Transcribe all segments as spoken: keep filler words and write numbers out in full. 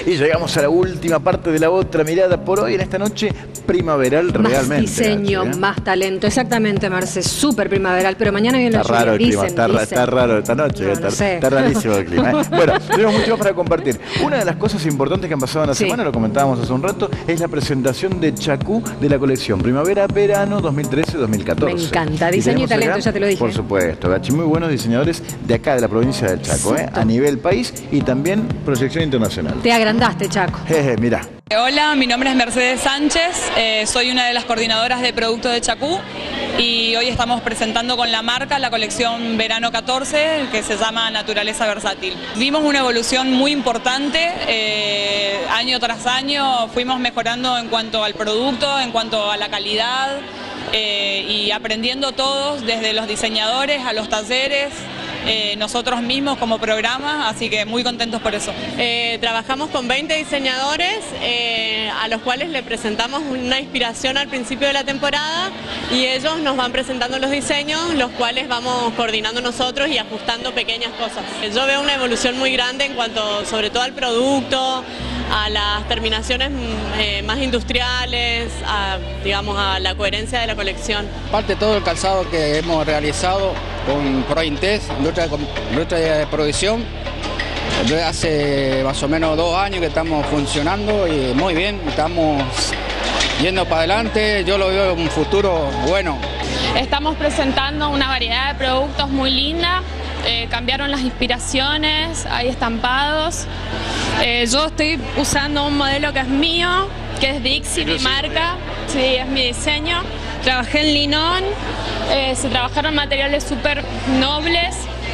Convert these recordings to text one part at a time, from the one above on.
Y llegamos a la última parte de La Otra Mirada por hoy, en esta noche primaveral más realmente. Más diseño, Gachi, ¿eh? más talento. Exactamente, Marce, súper primaveral, pero mañana viene la está lluvia. Raro el dicen, clima, está, dicen. está raro esta noche, No, está, no sé. está rarísimo el clima. ¿eh? Bueno, tenemos mucho más para compartir. Una de las cosas importantes que han pasado en la Sí. semana, lo comentábamos hace un rato, es la presentación de Chacú de la colección Primavera-Verano dos mil trece dos mil catorce. Me encanta, diseño y talento, ya te lo dije. Por supuesto, Gachi, muy buenos diseñadores de acá, de la provincia del Chaco, ¿eh? A nivel país y también proyección internacional. Te agrandaste, Chaco. Jeje, mira. Hola, mi nombre es Mercedes Sánchez, eh, soy una de las coordinadoras de productos de Chacú y hoy estamos presentando con la marca la colección Verano catorce que se llama Naturaleza Versátil. Vimos una evolución muy importante, eh, año tras año fuimos mejorando en cuanto al producto, en cuanto a la calidad eh, y aprendiendo todos, desde los diseñadores a los talleres. Eh, nosotros mismos como programa, así que muy contentos por eso. Eh, trabajamos con veinte diseñadores eh, a los cuales le presentamos una inspiración al principio de la temporada y ellos nos van presentando los diseños, los cuales vamos coordinando nosotros y ajustando pequeñas cosas. Yo veo una evolución muy grande en cuanto sobre todo al producto, a las terminaciones eh, más industriales, a, digamos, a la coherencia de la colección. Parte de todo el calzado que hemos realizado con Prointes, industria de, industria de producción, desde hace más o menos dos años que estamos funcionando y muy bien, estamos yendo para adelante, yo lo veo en un futuro bueno. Estamos presentando una variedad de productos muy linda, eh, cambiaron las inspiraciones, hay estampados. Eh, yo estoy usando un modelo que es mío, que es Dixie, mi marca, sí, es mi diseño. Trabajé en linón, eh, se trabajaron materiales súper nobles,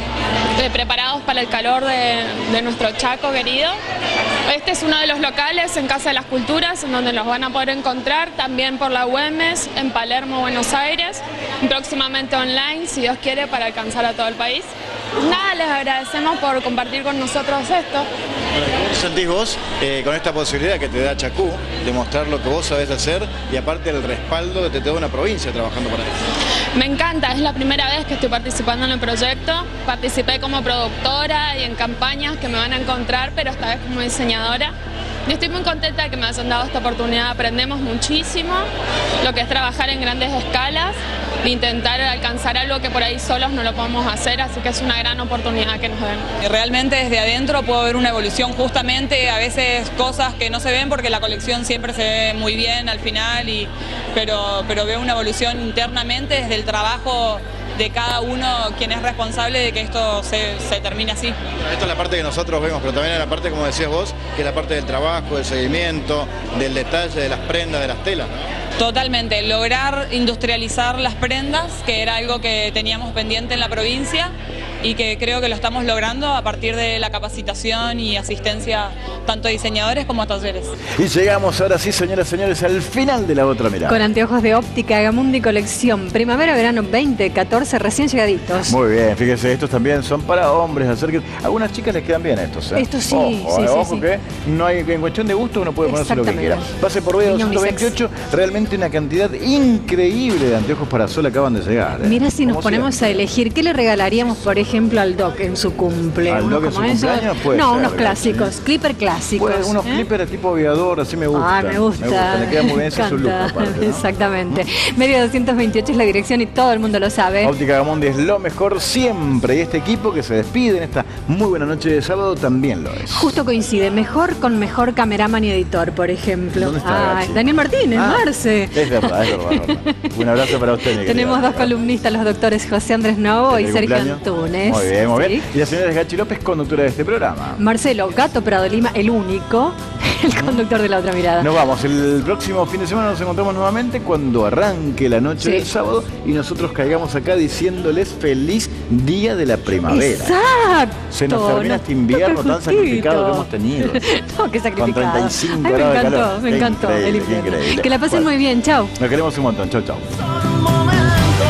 eh, preparados para el calor de, de nuestro Chaco querido. Este es uno de los locales en Casa de las Culturas, en donde los van a poder encontrar, también por la Güemes, en Palermo, Buenos Aires, próximamente online, si Dios quiere, para alcanzar a todo el país. Nada, les agradecemos por compartir con nosotros esto. ¿Cómo te sentís vos eh, con esta posibilidad que te da Chacú de mostrar lo que vos sabés hacer y aparte el respaldo que te da una provincia trabajando para esto? Me encanta, es la primera vez que estoy participando en el proyecto. Participé como productora y en campañas que me van a encontrar, pero esta vez como diseñadora. Y estoy muy contenta de que me hayan dado esta oportunidad. Aprendemos muchísimo lo que es trabajar en grandes escalas, de intentar alcanzar algo que por ahí solos no lo podemos hacer, así que es una gran oportunidad que nos den. Y realmente desde adentro puedo ver una evolución, justamente a veces cosas que no se ven porque la colección siempre se ve muy bien al final, y, pero, pero veo una evolución internamente desde el trabajo de cada uno, quien es responsable de que esto se, se termine así. Esto es la parte que nosotros vemos, pero también es la parte, como decías vos, que es la parte del trabajo, del seguimiento, del detalle, de las prendas, de las telas, ¿no? Totalmente, lograr industrializar las prendas, que era algo que teníamos pendiente en la provincia y que creo que lo estamos logrando a partir de la capacitación y asistencia tanto a diseñadores como a talleres. Y llegamos ahora sí, señoras y señores, al final de La Otra Mirada. Con anteojos de óptica Gamundi colección Primavera-Verano veinte catorce, recién llegaditos. Muy bien, fíjense, estos también son para hombres. Acérquense. Algunas chicas les quedan bien estos, ¿eh? Estos sí, ojo, sí, eh, sí, ojo sí. que no hay, en cuestión de gusto uno puede ponerse lo que quiera. Pase por B Niño doscientos veintiocho, realmente una cantidad increíble de anteojos para sol acaban de llegar. ¿eh? Mira, si nos Como ponemos siempre. a elegir, ¿qué le regalaríamos, por ejemplo, al Doc en su cumple? ¿Al ¿Uno Doc en como su eso? cumpleaños? Puede No, ser, unos ¿verdad? clásicos, clipper clásicos. Pues, unos ¿eh? clippers tipo aviador, así me gusta. Ah, me gusta. Me gusta, le queda muy bien, ese Me es su look encanta. aparte, ¿no? Exactamente. Medio doscientos veintiocho es la dirección y todo el mundo lo sabe. Óptica Gamundi es lo mejor siempre y este equipo que se despide en esta muy buena noche de sábado también lo es. Justo coincide, mejor con mejor cameraman y editor, por ejemplo. ¿Dónde está, Ay, Gachi? Daniel Martínez, Ah, Marce. Es verdad, es verdad, es verdad. Un abrazo para usted, mi querida. Tenemos dos columnistas, los doctores José Andrés Novo y ¿Feliz Sergio cumpleaños? Antunes. Muy bien, muy Sí. bien. Y la señora Gachi López, conductora de este programa. Marcelo Gato Prado Lima, el único, el conductor de La Otra Mirada. Nos vamos, el próximo fin de semana nos encontramos nuevamente cuando arranque la noche Sí. del sábado y nosotros caigamos acá diciéndoles feliz día de la primavera. Exacto. Se nos termina no, este invierno está tan sacrificado que hemos perfectito. tenido. No, qué sacrificado. Con treinta y cinco Ay, me grados de encantó, calor. me Qué encantó el increíble, qué invierno. increíble. Que la pasen Bueno, muy bien, chao. Nos queremos un montón, chau, chau. Un momento,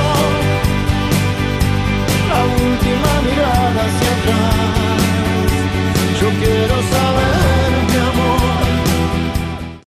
la última mirada hacia atrás. Yo quiero